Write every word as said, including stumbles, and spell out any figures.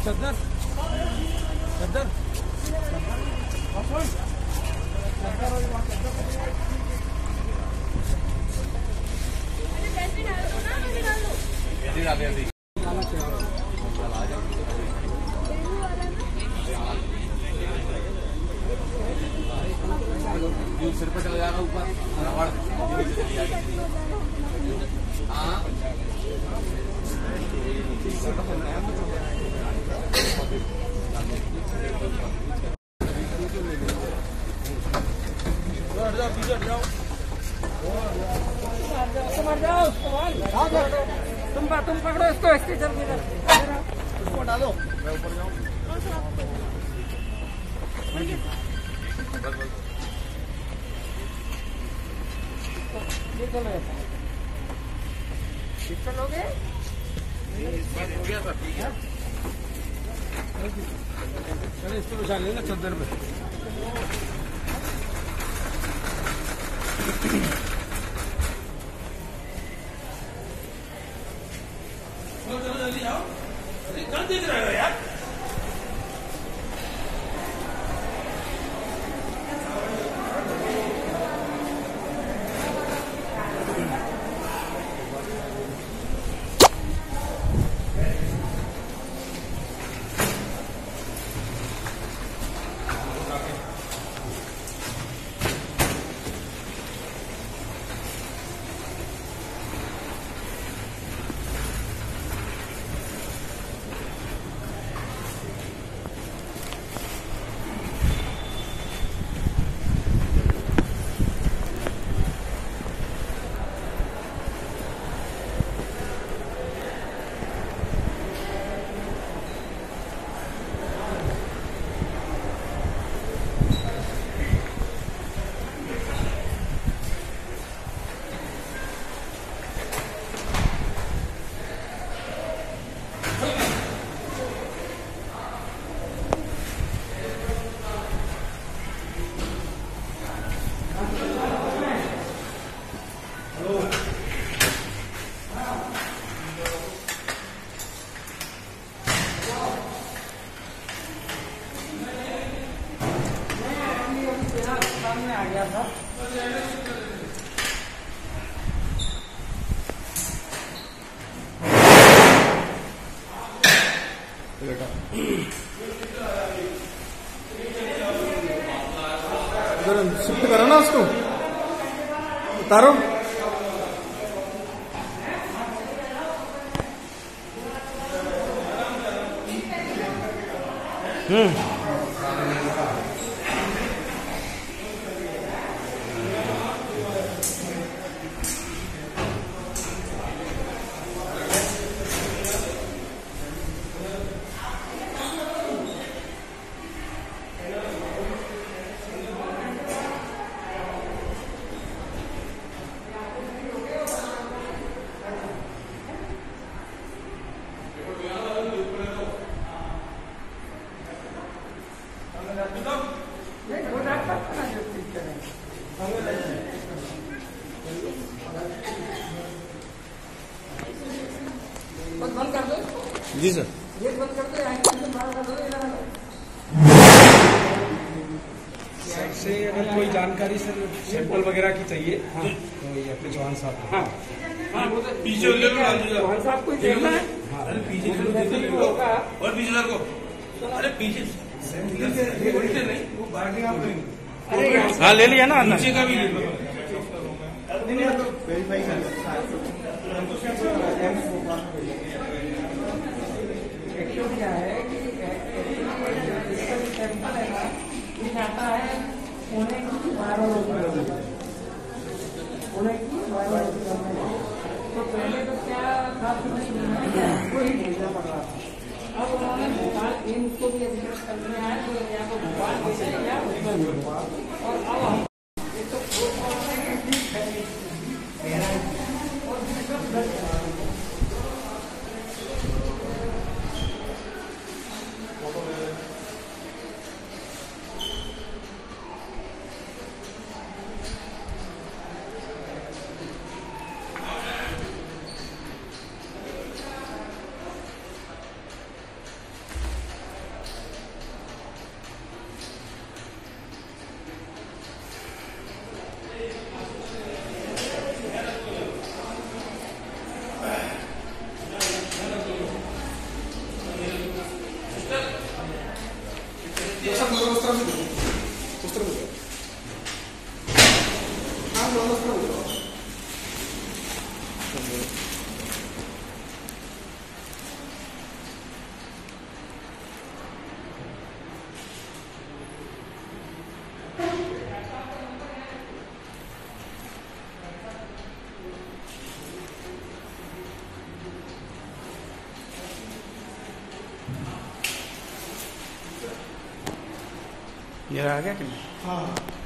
चद्दर चद्दर सिर पे चला जाएगा ऊपर तुम तुम पकड़ो इसको स्टेशन की उसको डालो मैं ऊपर जाऊँ चलोगे हो गया सर ठीक है चलो इसको बिछा लेना चद्दर पे जल्दी आओ अरे कहाँ देख रहे हो यार सामने आ गया था शिफ्ट करो ना उसको उतारो हम्म बंद कर दो जी सर ये बंद कर दो सर से अगर कोई जानकारी सर सैंपल वगैरह की चाहिए हाँ तो ये अपने चौहान साहब हाँ हाँ पीछे चौहान साहब को देखना है अरे पीछे और पीछे को अरे पीछे नहीं वो बार्गेनिंग आप करेंगे हाँ ले लिया ना नीचे का भी ले लो वेरीफाई कर क्या है कि सैंपल है ना ये आता है पुणे की बारह पुणे की बारह तो पहले तो क्या था को ही भेजना पड़ रहा था अब उन्होंने भोपाल एम्स को भी एडमिट कर दिया है तो या तो भोपाल भेजे या उसमें और अब हम एक तो ये आ गया कि नहीं? हाँ